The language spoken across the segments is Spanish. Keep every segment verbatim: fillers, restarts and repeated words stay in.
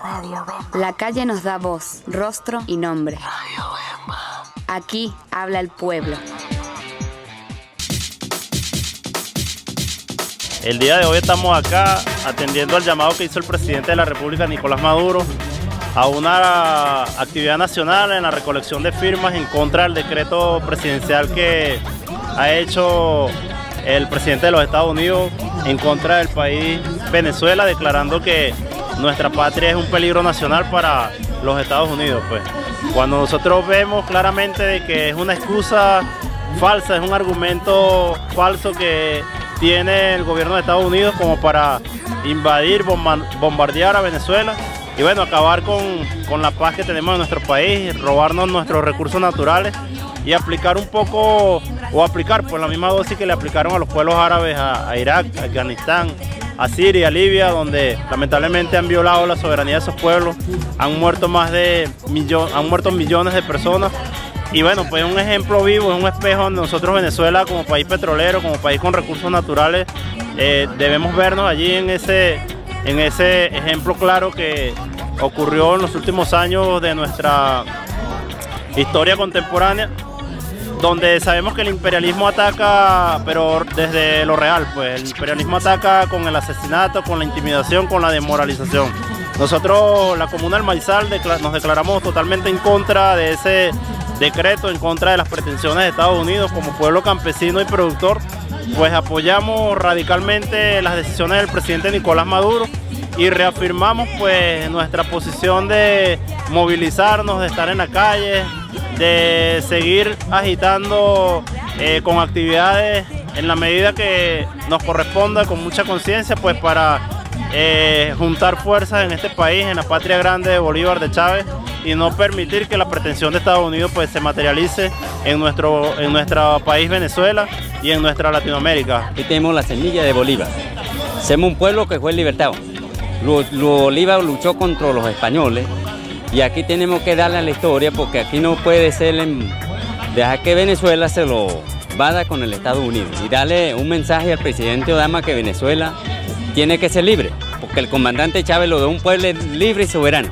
La calle nos da voz, rostro y nombre. Aquí habla el pueblo. El día de hoy estamos acá atendiendo al llamado que hizo el presidente de la República, Nicolás Maduro, a una actividad nacional en la recolección de firmas en contra del decreto presidencial que ha hecho el presidente de los Estados Unidos en contra del país Venezuela, declarando que nuestra patria es un peligro nacional para los Estados Unidos. Pues, cuando nosotros vemos claramente de que es una excusa falsa, es un argumento falso que tiene el gobierno de Estados Unidos como para invadir, bombardear a Venezuela y bueno, acabar con, con la paz que tenemos en nuestro país, robarnos nuestros recursos naturales y aplicar un poco, o aplicar pues la misma dosis que le aplicaron a los pueblos árabes, a, a Irak, a Afganistán, a Siria, a Libia, donde lamentablemente han violado la soberanía de esos pueblos, han muerto más de millones, han muerto millones de personas. Y bueno, pues es un ejemplo vivo, es un espejo donde nosotros Venezuela como país petrolero, como país con recursos naturales, eh, debemos vernos allí en ese, en ese ejemplo claro que ocurrió en los últimos años de nuestra historia contemporánea, donde sabemos que el imperialismo ataca, pero desde lo real, pues el imperialismo ataca con el asesinato, con la intimidación, con la desmoralización. Nosotros, la Comuna del Maizal, nos declaramos totalmente en contra de ese decreto, en contra de las pretensiones de Estados Unidos. Como pueblo campesino y productor, pues apoyamos radicalmente las decisiones del presidente Nicolás Maduro y reafirmamos pues nuestra posición de movilizarnos, de estar en la calle, de seguir agitando eh, con actividades en la medida que nos corresponda, con mucha conciencia, pues para eh, juntar fuerzas en este país, en la patria grande de Bolívar, de Chávez, y no permitir que la pretensión de Estados Unidos pues se materialice en nuestro, en nuestro país Venezuela y en nuestra Latinoamérica. Aquí tenemos la semilla de Bolívar. Somos un pueblo que fue libertado. Bolívar luchó contra los españoles y aquí tenemos que darle a la historia, porque aquí no puede ser en, dejar que Venezuela se lo vada con el Estados Unidos y darle un mensaje al presidente Obama que Venezuela tiene que ser libre, porque el comandante Chávez lo de un pueblo libre y soberano.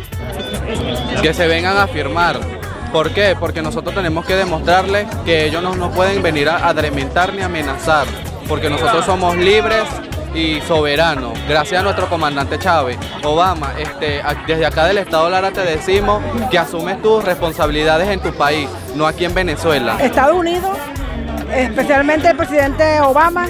Que se vengan a firmar. ¿Por qué? Porque nosotros tenemos que demostrarles que ellos no nos pueden venir a adrementar ni amenazar, porque nosotros somos libres y soberanos, gracias a nuestro comandante Chávez. Obama, este, desde acá del Estado Lara te decimos que asumes tus responsabilidades en tu país, no aquí en Venezuela. Estados Unidos, especialmente el presidente Obama,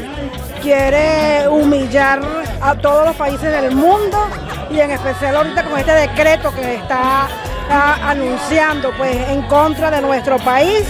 quiere humillar a todos los países del mundo y en especial ahorita con este decreto que está uh, anunciando pues en contra de nuestro país.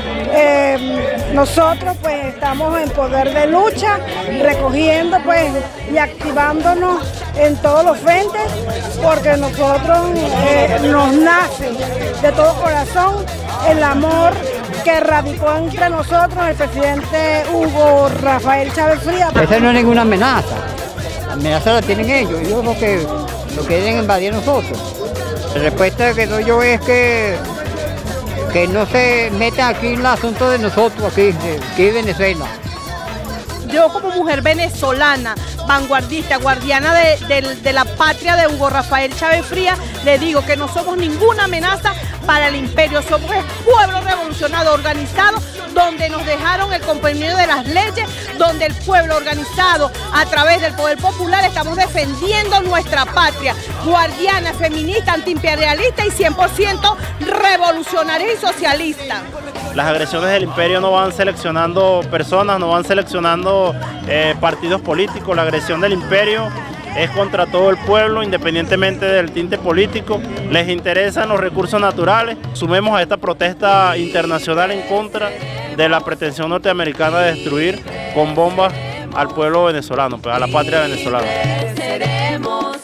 Eh, nosotros pues estamos en poder de lucha, recogiendo pues y activándonos en todos los frentes, porque nosotros eh, nos nace de todo corazón el amor que radicó entre nosotros el presidente Hugo Rafael Chávez Frías. Esa no es ninguna amenaza, la amenaza la tienen ellos, ellos lo que lo quieren invadir a nosotros. La respuesta que doy yo es que que no se metan aquí en el asunto de nosotros, aquí, aquí en Venezuela. Yo como mujer venezolana, vanguardista, guardiana de, de, de la patria de Hugo Rafael Chávez Frías, le digo que no somos ninguna amenaza para el imperio, somos el pueblo revolucionario organizado, donde nos dejaron el compromiso de las leyes, donde el pueblo organizado a través del poder popular estamos defendiendo nuestra patria, guardiana, feminista, antiimperialista y cien por ciento revolucionaria y socialista. Las agresiones del imperio no van seleccionando personas, no van seleccionando eh, partidos políticos. La agresión del imperio es contra todo el pueblo, independientemente del tinte político. Les interesan los recursos naturales. Sumemos a esta protesta internacional en contra de la pretensión norteamericana de destruir con bombas al pueblo venezolano, pues, a la patria venezolana. Seremos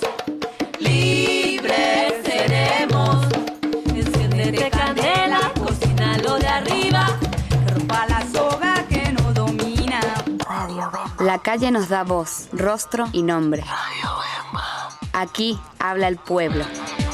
libres, seremos. Enciéndete candela, cocínalo de arriba, que rompa la soga que no domina. La calle nos da voz, rostro y nombre. Aquí habla el pueblo.